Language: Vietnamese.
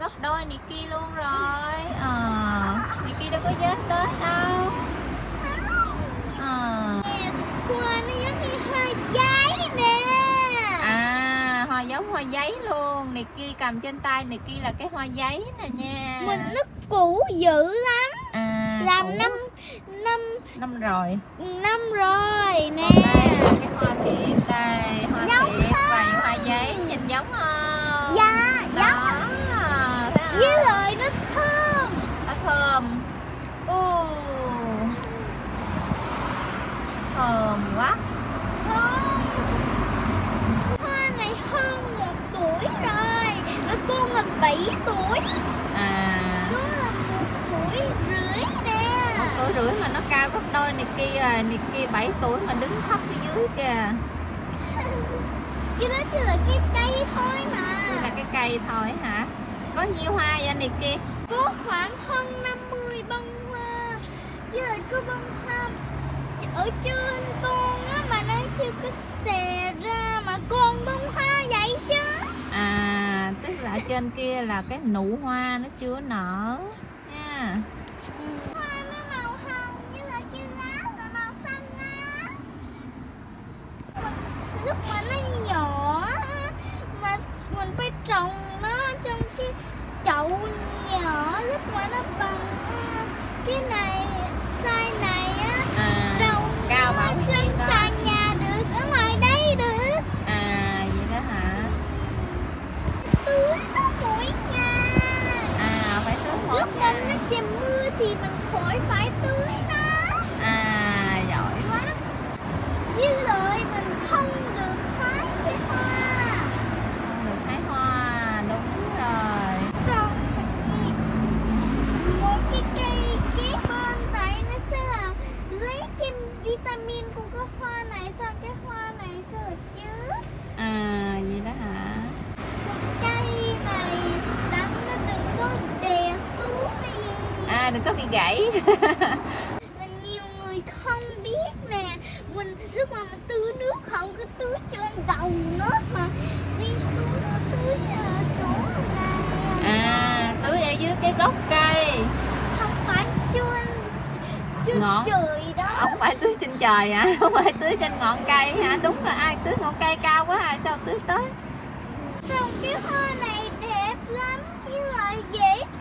gấp đôi Nikki luôn rồi. Nikki đâu có giới tới đâu. Hoa nó giống như hoa giấy nè. Hoa giống hoa giấy luôn. Nikki cầm trên tay Nikki là cái hoa giấy nè nha. Mình nó cũ dữ lắm. Làm năm rồi. Năm rồi nè. Đây là cái hoa thiệt đây, hoa giống thiệt và hoa giấy nhìn giống không? Dạ, giống. Với lại nó thơm. Nó thơm. Thơm quá. Hoa này hơn 1 tuổi rồi. Cô là 7 tuổi. Nó là 1 tuổi rưỡi nè. 1 tuổi rưỡi mà nó cao gấp đôi Nikki à. Nikki 7 tuổi mà đứng thấp phía dưới kìa. Cái đó chỉ là cái cây thôi mà. Chỉ là cái cây thôi hả? Có nhiêu hoa vậy Nikki? Có khoảng hơn 50 bông hoa. Với lại có bông hoa ở trên con á mà nó chưa có xè ra mà con bông hoa vậy chứ. Tức là ở trên kia là cái nụ hoa nó chưa nở nha. Hoa nó màu hồng với lại cái lá là màu xanh lá. Lúc mà nó nhỏ mà mình phải trồng nó trong cái chậu nhỏ lúc mà nó bằng cái này size này á. Trồng cao bao nhiêu trên đó? sàn nhà được, ở ngoài đây được. Vậy đó hả? Tưới nó mỗi ngày. Phải tưới mỗi Lúc ngày. mà nó chìm mưa thì mình khỏi phải tưới nó. Giỏi quá. Với lại mình không được hái cái hoa. Không được hái hoa, đúng rồi. Xong một cái cây kế bên tại nó sẽ là lấy cái vitamin của cái hoa này, xong cái hoa này sẽ là chứa. Vậy đó hả? Cây này đánh nó đừng có đè xuống hay gì. Đừng có bị gãy. Là nhiều người không biết nè, lúc mà mình tưới nước không có tưới trên đầu nó mà đi xuống nó tưới chỗ này. Tưới ở dưới cái gốc cây. Không phải trên Ngọn trời đó. Không phải tưới trên trời hả? Không phải tưới trên ngọn cây hả? Đúng là ai tưới ngọn cây cao quá sao tưới tới. Trồng cái hoa này đẹp lắm với lại dễ